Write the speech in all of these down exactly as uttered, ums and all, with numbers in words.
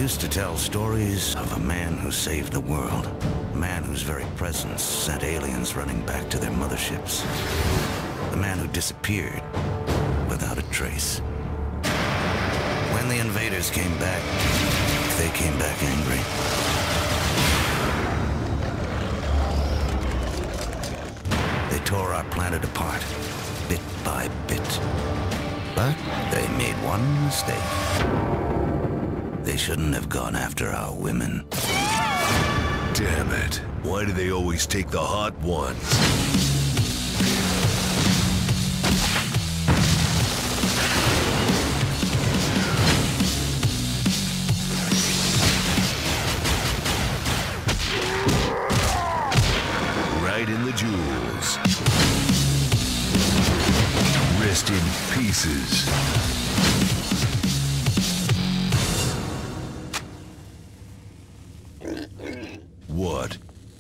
used to tell stories of a man who saved the world. A man whose very presence sent aliens running back to their motherships. A man who disappeared without a trace. When the invaders came back, they came back angry. They tore our planet apart, bit by bit. But they made one mistake. They shouldn't have gone after our women. Damn it. Why do they always take the hot ones? Right in the jewels. Rest in pieces. What?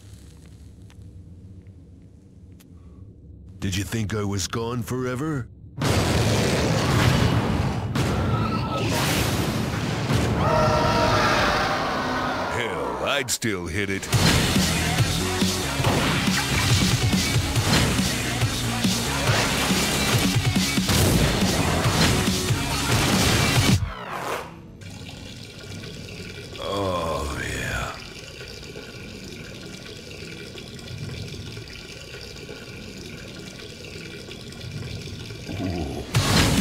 Did you think I was gone forever? Hell, I'd still hit it. Oh, yeah. Ooh.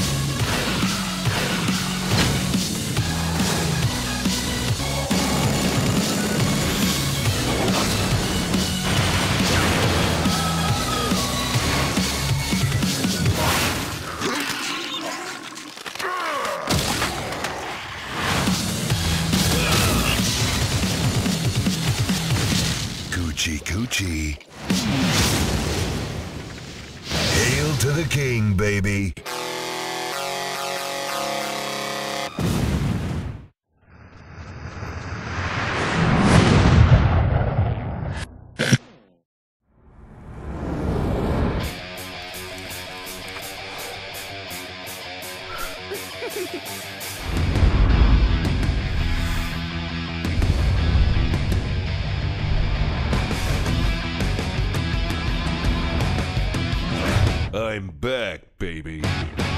Coochie coochie. Hail to the king, baby. I'm back, baby.